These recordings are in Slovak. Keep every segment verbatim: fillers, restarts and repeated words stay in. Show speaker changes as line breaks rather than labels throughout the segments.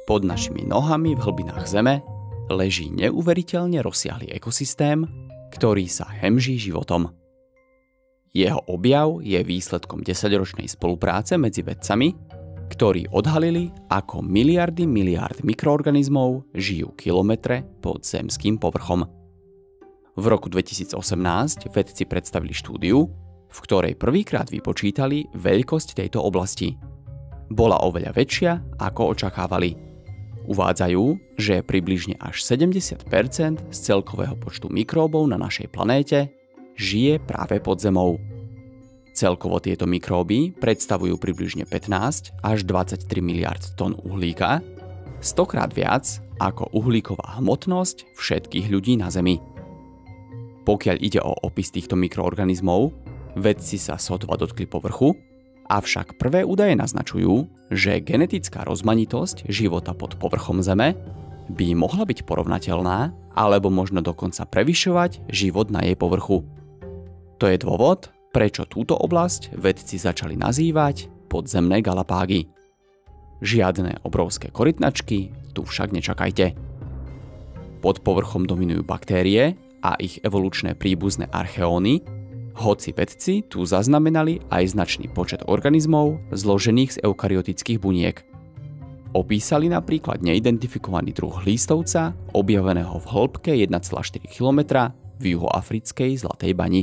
Pod našimi nohami v hlbinách Zeme leží neuveriteľne rozsiahly ekosystém, ktorý sa hemží životom. Jeho objav je výsledkom desaťročnej spolupráce medzi vedcami, ktorí odhalili, ako miliardy miliárd mikroorganizmov žijú kilometre pod zemským povrchom. V roku dvetisícosemnásť vedci predstavili štúdiu, v ktorej prvýkrát vypočítali veľkosť tejto oblasti. Bola oveľa väčšia, ako očakávali. Uvádzajú, že približne až sedemdesiat percent z celkového počtu mikróbov na našej planéte žije práve pod zemou. Celkovo tieto mikróby predstavujú približne pätnásť až dvadsaťtri miliárd tón uhlíka, stokrát viac ako uhlíková hmotnosť všetkých ľudí na Zemi. Pokiaľ ide o opis týchto mikroorganizmov, vedci sa sotva dotkli povrchu, avšak prvé údaje naznačujú, že genetická rozmanitosť života pod povrchom Zeme by mohla byť porovnateľná alebo možno dokonca prevyšovať život na jej povrchu. To je dôvod, prečo túto oblasť vedci začali nazývať podzemné Galapágy. Žiadne obrovské korytnačky tu však nečakajte. Pod povrchom dominujú baktérie a ich evolučné príbuzné archeóny, hoci vedci tu zaznamenali aj značný počet organizmov zložených z eukaryotických buniek. Opísali napríklad neidentifikovaný druh lístovca, objaveného v hĺbke jeden celá štyri kilometra v juhoafrickej Zlatej bani.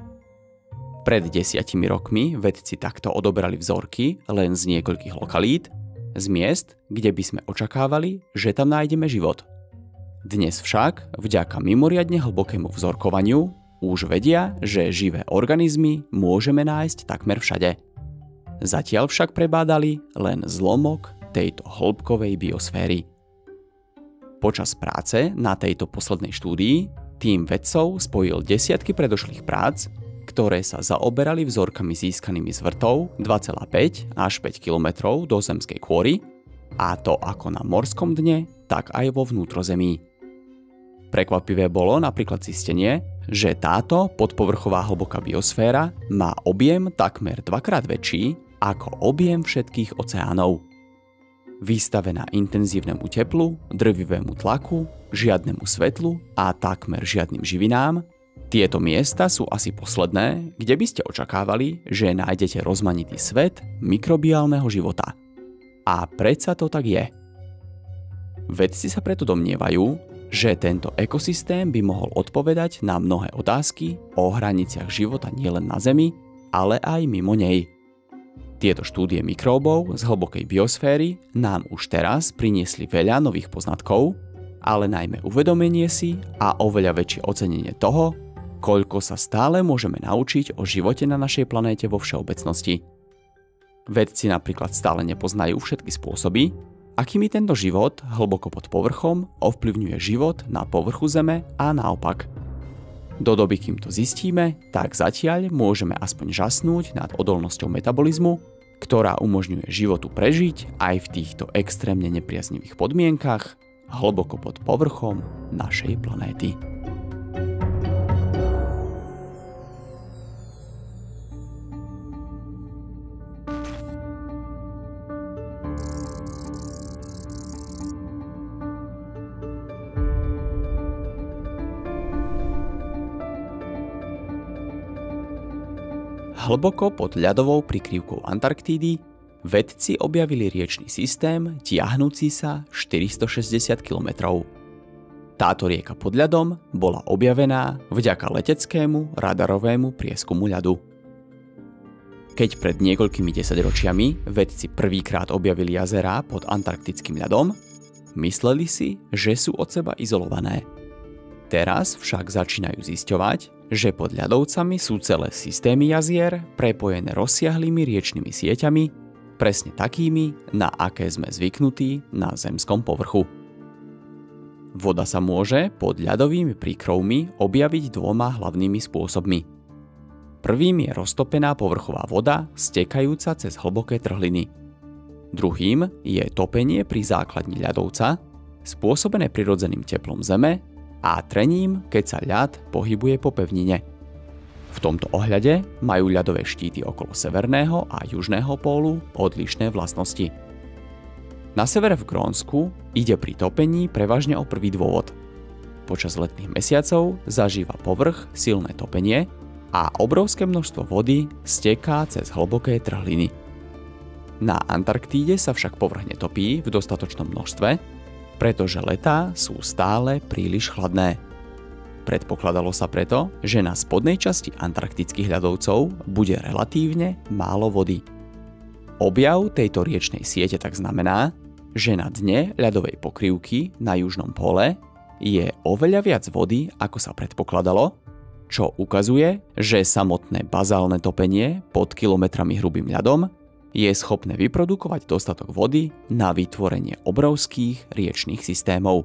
Pred desiatimi rokmi vedci takto odoberali vzorky len z niekoľkých lokalít, z miest, kde by sme očakávali, že tam nájdeme život. Dnes však, vďaka mimoriadne hlbokému vzorkovaniu, už vedia, že živé organizmy môžeme nájsť takmer všade. Zatiaľ však prebádali len zlomok tejto hĺbkovej biosféry. Počas práce na tejto poslednej štúdii tím vedcov spojil desiatky predošlých prác, ktoré sa zaoberali vzorkami získanými z vrtov dva celé päť až päť kilometrov do zemskej kôry, a to ako na morskom dne, tak aj vo vnútrozemí. Prekvapivé bolo napríklad zistenie, že táto podpovrchová hlboká biosféra má objem takmer dvakrát väčší ako objem všetkých oceánov. Vystavená intenzívnemu teplu, drvivému tlaku, žiadnemu svetlu a takmer žiadnym živinám, tieto miesta sú asi posledné, kde by ste očakávali, že nájdete rozmanitý svet mikrobiálneho života. A predsa to tak je. Vedci sa preto domnievajú, že tento ekosystém by mohol odpovedať na mnohé otázky o hraniciach života nielen na Zemi, ale aj mimo nej. Tieto štúdie mikróbov z hlbokej biosféry nám už teraz priniesli veľa nových poznatkov, ale najmä uvedomenie si a oveľa väčšie ocenenie toho, koľko sa stále môžeme naučiť o živote na našej planéte vo všeobecnosti. Vedci napríklad stále nepoznajú všetky spôsoby, akými tento život hlboko pod povrchom ovplyvňuje život na povrchu Zeme a naopak. Do doby, kým to zistíme, tak zatiaľ môžeme aspoň žasnúť nad odolnosťou metabolizmu, ktorá umožňuje životu prežiť aj v týchto extrémne nepriaznivých podmienkach hlboko pod povrchom našej planéty. Hlboko pod ľadovou prikryvkou Antarktídy vedci objavili riečny systém tiahnúci sa štyristošesťdesiat kilometrov. Táto rieka pod ľadom bola objavená vďaka leteckému radarovému prieskumu ľadu. Keď pred niekoľkými desaťročiami vedci prvýkrát objavili jazerá pod antarktickým ľadom, mysleli si, že sú od seba izolované. Teraz však začínajú zisťovať, že pod ľadovcami sú celé systémy jazier prepojené rozsiahlými riečnymi sieťami, presne takými, na aké sme zvyknutí na zemskom povrchu. Voda sa môže pod ľadovými príkrovmi objaviť dvoma hlavnými spôsobmi. Prvým je roztopená povrchová voda stekajúca cez hlboké trhliny. Druhým je topenie pri základni ľadovca, spôsobené prirodzeným teplom Zeme a trením, keď sa ľad pohybuje po pevnine. V tomto ohľade majú ľadové štíty okolo severného a južného pólu odlišné vlastnosti. Na severe v Grónsku ide pri topení prevažne o prvý dôvod. Počas letných mesiacov zažíva povrch silné topenie a obrovské množstvo vody steká cez hlboké trhliny. Na Antarktíde sa však povrch netopí v dostatočnom množstve, pretože letá sú stále príliš chladné. Predpokladalo sa preto, že na spodnej časti antarktických ľadovcov bude relatívne málo vody. Objav tejto riečnej siete tak znamená, že na dne ľadovej pokrývky na južnom póle je oveľa viac vody, ako sa predpokladalo, čo ukazuje, že samotné bazálne topenie pod kilometrami hrubým ľadom je schopné vyprodukovať dostatok vody na vytvorenie obrovských riečnych systémov.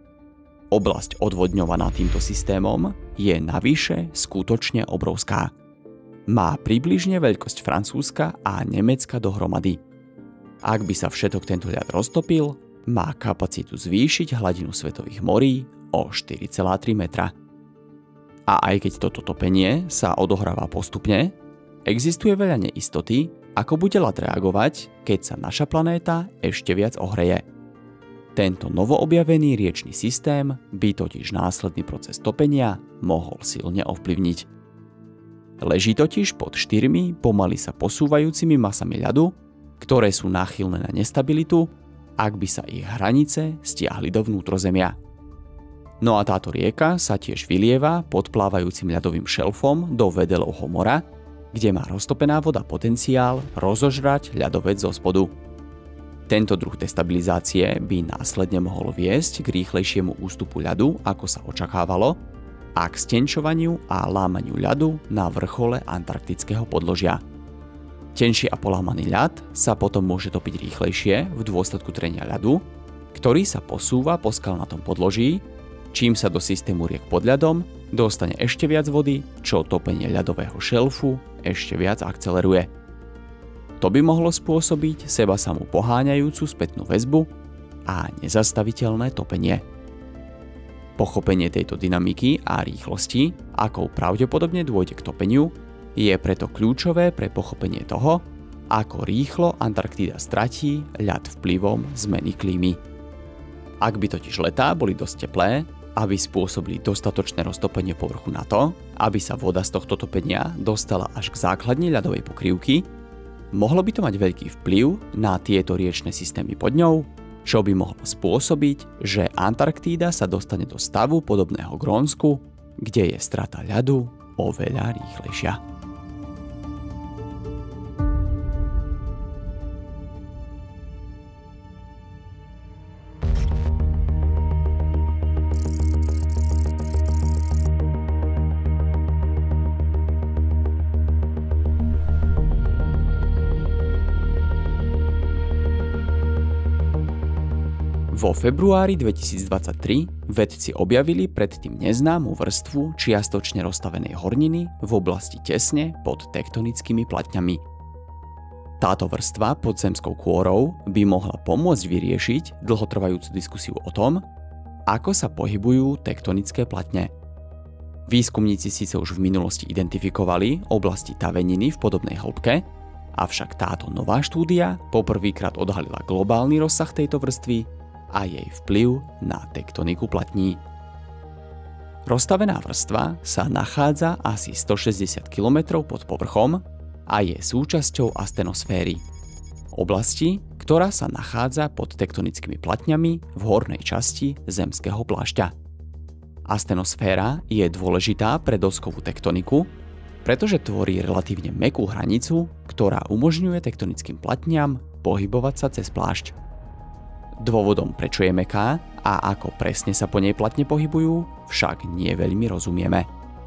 Oblasť odvodňovaná týmto systémom je navyše skutočne obrovská. Má približne veľkosť Francúzska a Nemecka dohromady. Ak by sa všetok tento ľad roztopil, má kapacitu zvýšiť hladinu svetových morí o štyri celé tri metra. A aj keď toto topenie sa odohráva postupne, existuje veľa neistoty, ako bude ľad reagovať, keď sa naša planéta ešte viac ohreje. Tento novoobjavený riečny systém by totiž následný proces topenia mohol silne ovplyvniť. Leží totiž pod štyrmi pomaly sa posúvajúcimi masami ľadu, ktoré sú náchylné na nestabilitu, ak by sa ich hranice stiahli do vnútrozemia. No a táto rieka sa tiež vylieva pod plávajúcim ľadovým šelfom do Wedelovho mora, kde má roztopená voda potenciál rozožrať ľadovec zo spodu. Tento druh destabilizácie by následne mohol viesť k rýchlejšiemu ústupu ľadu, ako sa očakávalo, a k stenčovaniu a lámaniu ľadu na vrchole antarktického podložia. Tenší a polámaný ľad sa potom môže topiť rýchlejšie v dôsledku trenia ľadu, ktorý sa posúva po skalnatom podloží, čím sa do systému riek pod ľadom dostane ešte viac vody, čo topenie ľadového šelfu ešte viac akceleruje. To by mohlo spôsobiť seba samú poháňajúcu spätnú väzbu a nezastaviteľné topenie. Pochopenie tejto dynamiky a rýchlosti, akou pravdepodobne dôjde k topeniu, je preto kľúčové pre pochopenie toho, ako rýchlo Antarktída stratí ľad vplyvom zmeny klímy. Ak by totiž letá boli dosť teplé, aby spôsobili dostatočné roztopenie povrchu na to, aby sa voda z tohto topenia dostala až k základni ľadovej pokrývky, mohlo by to mať veľký vplyv na tieto riečne systémy pod ňou, čo by mohlo spôsobiť, že Antarktída sa dostane do stavu podobného Grónsku, kde je strata ľadu oveľa rýchlejšia. Vo februári dvetisícdvadsaťtri vedci objavili predtým neznámu vrstvu čiastočne rozstavenej horniny v oblasti tesne pod tektonickými platňami. Táto vrstva pod zemskou kôrou by mohla pomôcť vyriešiť dlhotrvajúcu diskusiu o tom, ako sa pohybujú tektonické platne. Výskumníci síce už v minulosti identifikovali oblasti taveniny v podobnej hĺbke, avšak táto nová štúdia poprvýkrát odhalila globálny rozsah tejto vrstvy a jej vplyv na tektoniku platní. Rozstavená vrstva sa nachádza asi stošesťdesiat kilometrov pod povrchom a je súčasťou astenosféry, oblasti, ktorá sa nachádza pod tektonickými platňami v hornej časti zemského plášťa. Astenosféra je dôležitá pre doskovú tektoniku, pretože tvorí relatívne mäkkú hranicu, ktorá umožňuje tektonickým platňam pohybovať sa cez plášť. Dôvodom, prečo je mäkká a ako presne sa po nej platne pohybujú, však nie veľmi rozumieme.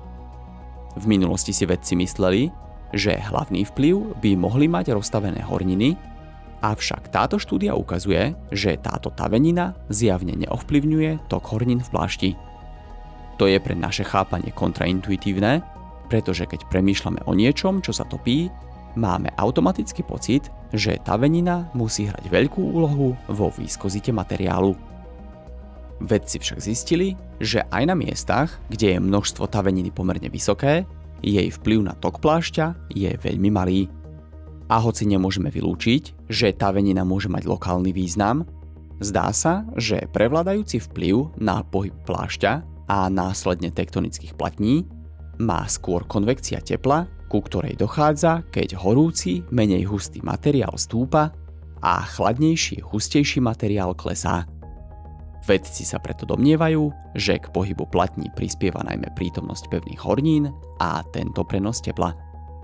V minulosti si vedci mysleli, že hlavný vplyv by mohli mať rozstavené horniny, avšak táto štúdia ukazuje, že táto tavenina zjavne neovplyvňuje tok hornín v plášti. To je pre naše chápanie kontraintuitívne, pretože keď premýšľame o niečom, čo sa topí, máme automaticky pocit, že tavenina musí hrať veľkú úlohu vo viskozite materiálu. Vedci však zistili, že aj na miestach, kde je množstvo taveniny pomerne vysoké, jej vplyv na tok plášťa je veľmi malý. A hoci nemôžeme vylúčiť, že tavenina môže mať lokálny význam, zdá sa, že prevládajúci vplyv na pohyb plášťa a následne tektonických platní má skôr konvekcia tepla, ku ktorej dochádza, keď horúci, menej hustý materiál stúpa a chladnejší, hustejší materiál klesá. Vedci sa preto domnievajú, že k pohybu platní prispieva najmä prítomnosť pevných hornín a tento prenos tepla.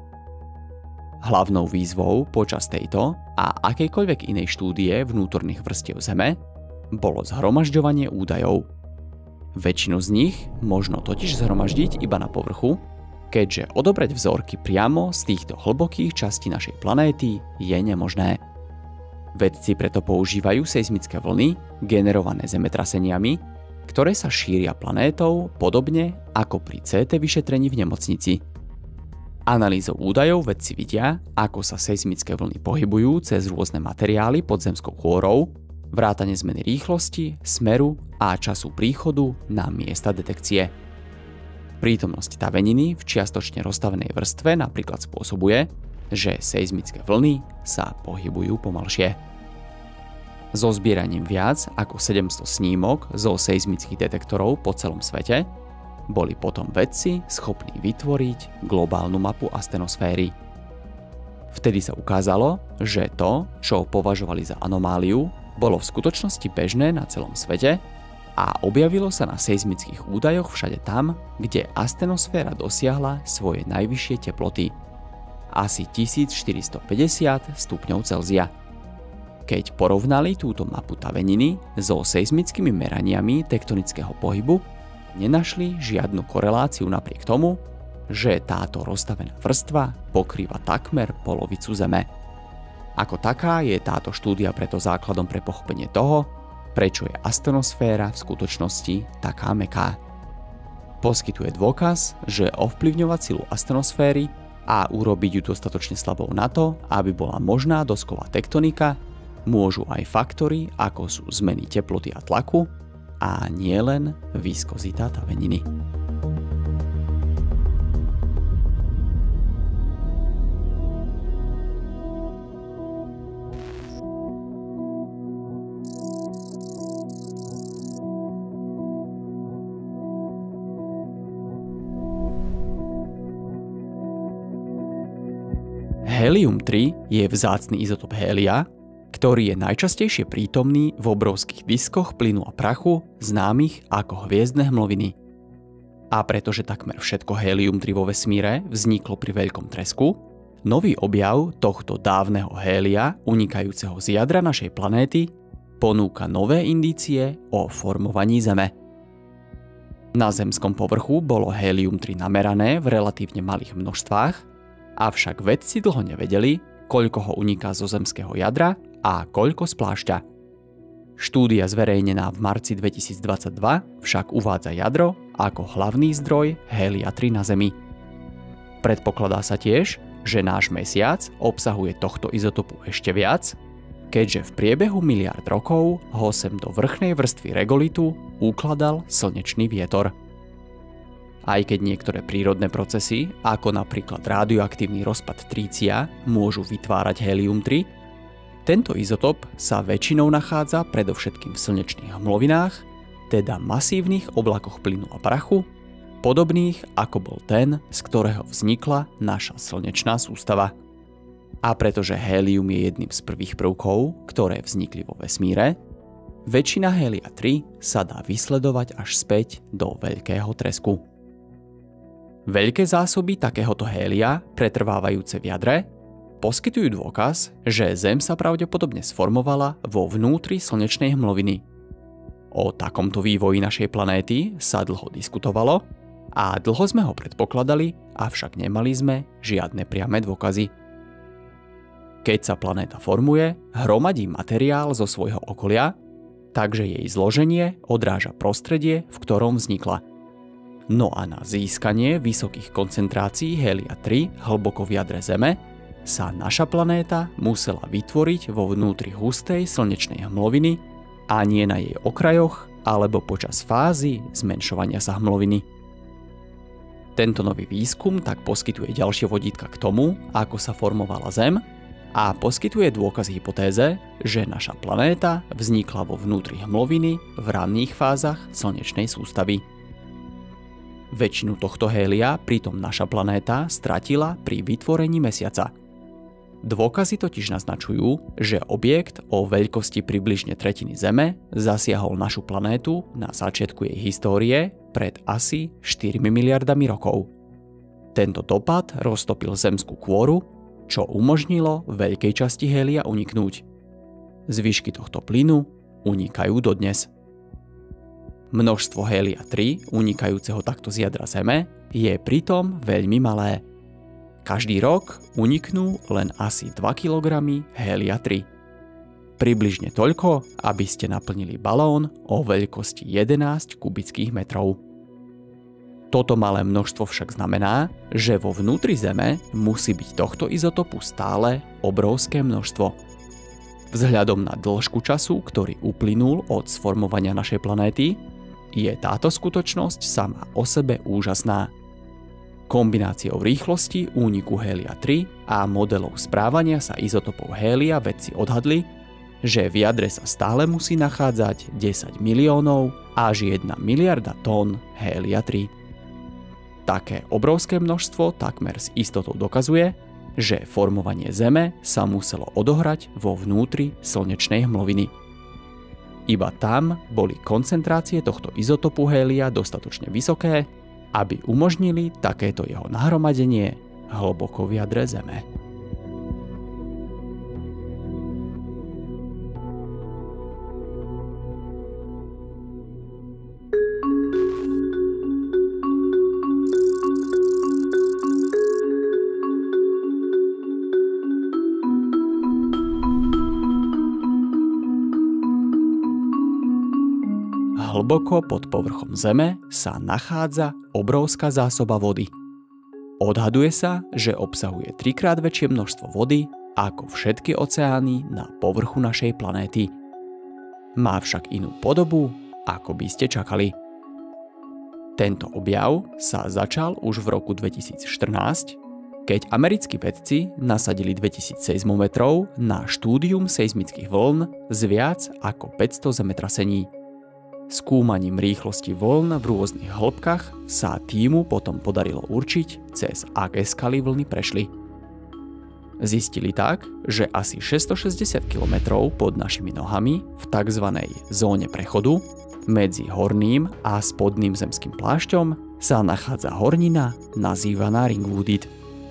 Hlavnou výzvou počas tejto a akejkoľvek inej štúdie vnútorných vrstiev Zeme bolo zhromažďovanie údajov. Väčšinu z nich možno totiž zhromaždiť iba na povrchu, keďže odobrať vzorky priamo z týchto hlbokých častí našej planéty je nemožné. Vedci preto používajú seizmické vlny generované zemetraseniami, ktoré sa šíria planétou podobne ako pri cé té vyšetrení v nemocnici. Analýzou údajov vedci vidia, ako sa seizmické vlny pohybujú cez rôzne materiály pod zemskou kôrou, vrátane zmeny rýchlosti, smeru a času príchodu na miesta detekcie. Prítomnosť taveniny v čiastočne rozstavenej vrstve napríklad spôsobuje, že seizmické vlny sa pohybujú pomalšie. So zbieraním viac ako sedemsto snímok zo seizmických detektorov po celom svete boli potom vedci schopní vytvoriť globálnu mapu astenosféry. Vtedy sa ukázalo, že to, čo považovali za anomáliu, bolo v skutočnosti bežné na celom svete a objavilo sa na seizmických údajoch všade tam, kde astenosféra dosiahla svoje najvyššie teploty, asi tisícštyristopäťdesiat stupňov Celzia. Keď porovnali túto mapu taveniny so seizmickými meraniami tektonického pohybu, nenašli žiadnu koreláciu napriek tomu, že táto rozstavená vrstva pokrýva takmer polovicu Zeme. Ako taká je táto štúdia preto základom pre pochopenie toho, prečo je astenosféra v skutočnosti taká mäkká. Poskytuje dôkaz, že ovplyvňovať silu astenosféry a urobiť ju dostatočne slabou na to, aby bola možná dosková tektonika, môžu aj faktory, ako sú zmeny teploty a tlaku, a nie len viskozita taveniny. Hélium tri je vzácny izotop hélia, ktorý je najčastejšie prítomný v obrovských diskoch plynu a prachu známych ako hviezdne hmloviny. A pretože takmer všetko hélium tri vo vesmíre vzniklo pri veľkom tresku, nový objav tohto dávneho hélia unikajúceho z jadra našej planéty ponúka nové indície o formovaní Zeme. Na zemskom povrchu bolo hélium tri namerané v relatívne malých množstvách, avšak vedci dlho nevedeli, koľko ho uniká zo zemského jadra a koľko z plášťa. Štúdia zverejnená v marci dvetisícdvadsaťdva však uvádza jadro ako hlavný zdroj hélia tri na Zemi. Predpokladá sa tiež, že náš mesiac obsahuje tohto izotopu ešte viac, keďže v priebehu miliárd rokov ho sem do vrchnej vrstvy regolitu ukladal slnečný vietor. Aj keď niektoré prírodné procesy, ako napríklad radioaktívny rozpad trícia, môžu vytvárať hélium tri, tento izotop sa väčšinou nachádza predovšetkým v slnečných hmlovinách, teda masívnych oblakoch plynu a prachu, podobných ako bol ten, z ktorého vznikla naša slnečná sústava. A pretože hélium je jedným z prvých prvkov, ktoré vznikli vo vesmíre, väčšina hélia tri sa dá vysledovať až späť do veľkého tresku. Veľké zásoby takéhoto hélia, pretrvávajúce v jadre, poskytujú dôkaz, že Zem sa pravdepodobne sformovala vo vnútri slnečnej hmloviny. O takomto vývoji našej planéty sa dlho diskutovalo a dlho sme ho predpokladali, avšak nemali sme žiadne priame dôkazy. Keď sa planéta formuje, hromadí materiál zo svojho okolia, takže jej zloženie odráža prostredie, v ktorom vznikla. No a na získanie vysokých koncentrácií hélia tri hlboko v jadre Zeme sa naša planéta musela vytvoriť vo vnútri hustej slnečnej hmloviny a nie na jej okrajoch alebo počas fázy zmenšovania sa hmloviny. Tento nový výskum tak poskytuje ďalšie vodítka k tomu, ako sa formovala Zem a poskytuje dôkaz hypotéze, že naša planéta vznikla vo vnútri hmloviny v ranných fázach slnečnej sústavy. Väčšinu tohto hélia pritom naša planéta stratila pri vytvorení mesiaca. Dôkazy totiž naznačujú, že objekt o veľkosti približne tretiny Zeme zasiahol našu planétu na začiatku jej histórie pred asi štyrmi miliardami rokov. Tento dopad roztopil zemskú kôru, čo umožnilo veľkej časti hélia uniknúť. Zvyšky tohto plynu unikajú dodnes. Množstvo hélia tri, unikajúceho takto z jadra Zeme, je pritom veľmi malé. Každý rok uniknú len asi dva kilogramy hélia tri. Približne toľko, aby ste naplnili balón o veľkosti jedenásť kubických metrov. Toto malé množstvo však znamená, že vo vnútri Zeme musí byť tohto izotopu stále obrovské množstvo. Vzhľadom na dĺžku času, ktorý uplynul od sformovania našej planéty, je táto skutočnosť sama o sebe úžasná. Kombináciou rýchlosti úniku hélia tri a modelov správania sa izotopov hélia vedci odhadli, že v jadre sa stále musí nachádzať desať miliónov až jedna miliarda tón hélia tri. Také obrovské množstvo takmer s istotou dokazuje, že formovanie Zeme sa muselo odohrať vo vnútri slnečnej hmloviny. Iba tam boli koncentrácie tohto izotopu hélia dostatočne vysoké, aby umožnili takéto jeho nahromadenie hlboko v jadre Zeme. Hlboko pod povrchom Zeme sa nachádza obrovská zásoba vody. Odhaduje sa, že obsahuje trikrát väčšie množstvo vody ako všetky oceány na povrchu našej planéty. Má však inú podobu, ako by ste čakali. Tento objav sa začal už v roku dvetisícštrnásť, keď americkí vedci nasadili dvetisíc seizmometrov na štúdium seizmických vln z viac ako päťsto zemetrasení. Skúmaním rýchlosti vln v rôznych hĺbkach sa týmu potom podarilo určiť, cez aké skaly vlny prešli. Zistili tak, že asi šesťstošesťdesiat kilometrov pod našimi nohami v tzv. Zóne prechodu medzi horným a spodným zemským plášťom sa nachádza hornina nazývaná ringwoodit.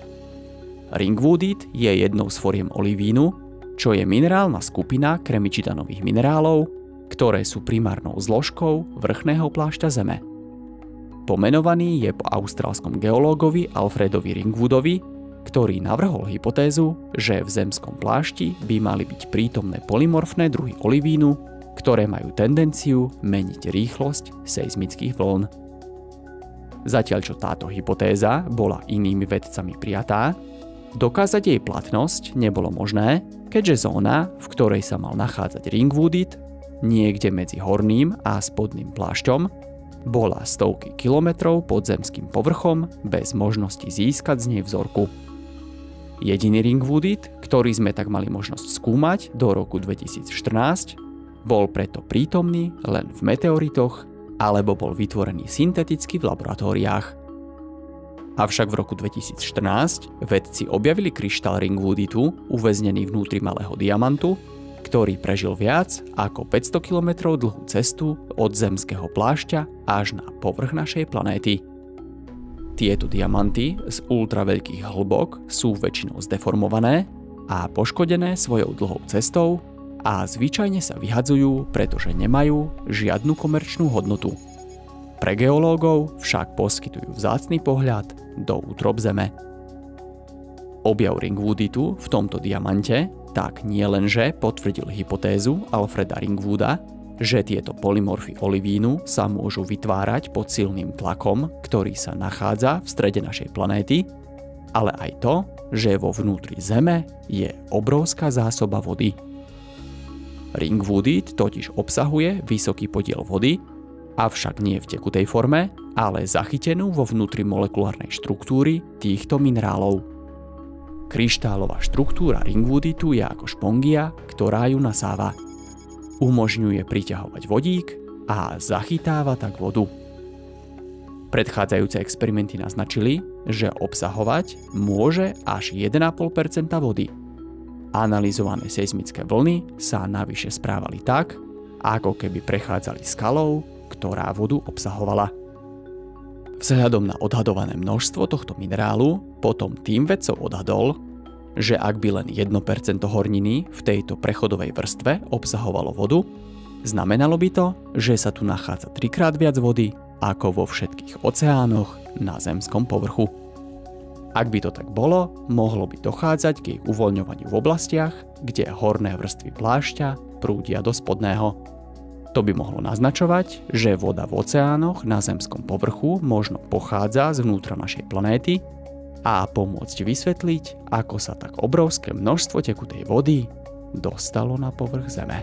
Ringwoodit je jednou z foriem olivínu, čo je minerálna skupina kremičitanových minerálov, ktoré sú primárnou zložkou vrchného plášťa Zeme. Pomenovaný je po austrálskom geológovi Alfredovi Ringwoodovi, ktorý navrhol hypotézu, že v zemskom plášti by mali byť prítomné polymorfné druhy olivínu, ktoré majú tendenciu meniť rýchlosť seizmických vln. Zatiaľ čo táto hypotéza bola inými vedcami prijatá, dokázať jej platnosť nebolo možné, keďže zóna, v ktorej sa mal nachádzať Ringwoodit, niekde medzi horným a spodným plášťom, bola stovky kilometrov pod zemským povrchom bez možnosti získať z nej vzorku. Jediný Ringwoodit, ktorý sme tak mali možnosť skúmať do roku dvetisícštrnásť, bol preto prítomný len v meteoritoch alebo bol vytvorený synteticky v laboratóriách. Avšak v roku dvetisícštrnásť vedci objavili kryštál Ringwooditu uväznený vnútri malého diamantu, ktorý prežil viac ako päťsto kilometrov dlhú cestu od zemského plášťa až na povrch našej planéty. Tieto diamanty z ultraveľkých hĺbok sú väčšinou zdeformované a poškodené svojou dlhou cestou a zvyčajne sa vyhadzujú, pretože nemajú žiadnu komerčnú hodnotu. Pre geológov však poskytujú vzácny pohľad do útrob Zeme. Objav Ringwooditu v tomto diamante tak nielenže potvrdil hypotézu Alfreda Ringwooda, že tieto polymorfy olivínu sa môžu vytvárať pod silným tlakom, ktorý sa nachádza v strede našej planéty, ale aj to, že vo vnútri Zeme je obrovská zásoba vody. Ringwoodit totiž obsahuje vysoký podiel vody, avšak nie v tekutej forme, ale zachytenú vo vnútri molekulárnej štruktúry týchto minerálov. Kryštálová štruktúra ringwooditu je ako špongia, ktorá ju nasáva. Umožňuje priťahovať vodík a zachytáva tak vodu. Predchádzajúce experimenty naznačili, že obsahovať môže až jeden a pol percenta vody. Analyzované seizmické vlny sa navyše správali tak, ako keby prechádzali skalou, ktorá vodu obsahovala. Vzhľadom na odhadované množstvo tohto minerálu potom tým vedcov odhadol, že ak by len jedno percento horniny v tejto prechodovej vrstve obsahovalo vodu, znamenalo by to, že sa tu nachádza trikrát viac vody ako vo všetkých oceánoch na zemskom povrchu. Ak by to tak bolo, mohlo by dochádzať k jej uvoľňovaniu v oblastiach, kde horné vrstvy plášťa prúdia do spodného. To by mohlo naznačovať, že voda v oceánoch na zemskom povrchu možno pochádza zvnútra našej planéty a pomôcť vysvetliť, ako sa tak obrovské množstvo tekutej vody dostalo na povrch Zeme.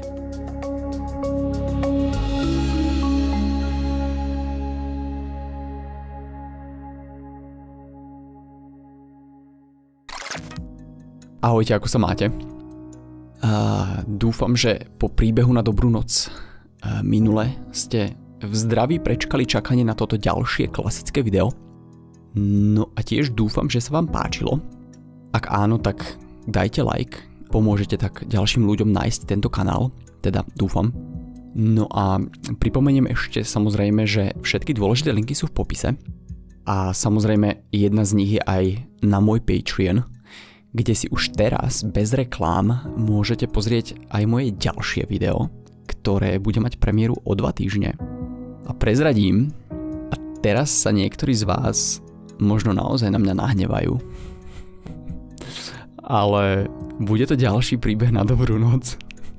Ahojte, ako sa máte? Uh, dúfam, že po príbehu na dobrú noc uh, minule ste v zdraví prečkali čakanie na toto ďalšie klasické video. No a tiež dúfam, že sa vám páčilo. Ak áno, tak dajte like, pomôžete tak ďalším ľuďom nájsť tento kanál, teda dúfam. No a pripomeniem ešte samozrejme, že všetky dôležité linky sú v popise a samozrejme jedna z nich je aj na môj Patreon, kde si už teraz bez reklám môžete pozrieť aj moje ďalšie video, ktoré bude mať premiéru o dva týždne. A prezradím, a teraz sa niektorí z vás možno naozaj na mňa nahnevajú, ale bude to ďalší príbeh na dobrú noc.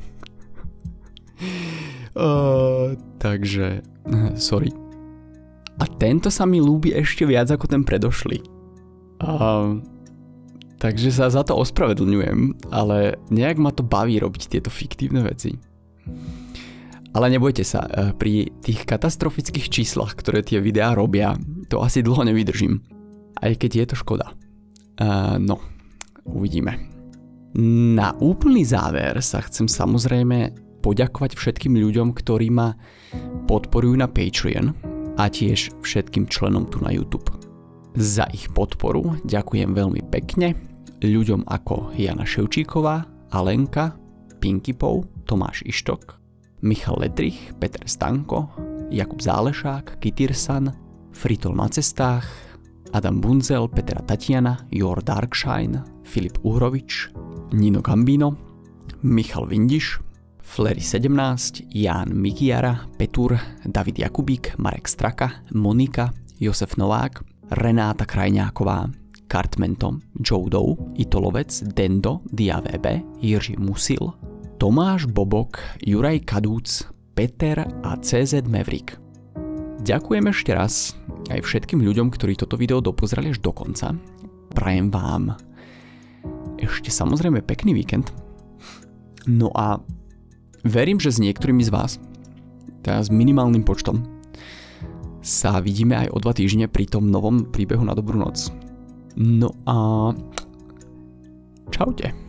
uh, takže, sorry. A tento sa mi ľúbi ešte viac ako ten predošlý. Uh, Takže sa za to ospravedlňujem, ale nejak ma to baví robiť tieto fiktívne veci. Ale nebojte sa, pri tých katastrofických číslach, ktoré tie videá robia, to asi dlho nevydržím. Aj keď je to škoda. Uh, no, uvidíme. Na úplný záver sa chcem samozrejme poďakovať všetkým ľuďom, ktorí ma podporujú na Patreon a tiež všetkým členom tu na YouTube. Za ich podporu ďakujem veľmi pekne ľuďom ako Jana Ševčíková, Alenka, Pinky Pou, Tomáš Ištok, Michal Letrich, Peter Stanko, Jakub Zálešák, Kytyrsan, Fritol na cestách, Adam Bunzel, Petra Tatiana, Jor Darkshine, Filip Uhrovič, Nino Gambino, Michal Vindiš, Flery sedemnásť, Ján Mikiara, Petur, David Jakubík, Marek Straka, Monika, Josef Novák, Renáta Krajňáková, Kartmento, Joe Doe, Itolovec, Dendo, Diavebe, Jiří Musil, Tomáš Bobok, Juraj Kadúc, Peter a cé zet Maverick. Ďakujem ešte raz aj všetkým ľuďom, ktorí toto video dopozerali až do konca. Prajem vám ešte samozrejme pekný víkend. No a verím, že s niektorými z vás, teda s minimálnym počtom, sa vidíme aj o dva týždne pri tom novom príbehu na dobrú noc. No a čaute.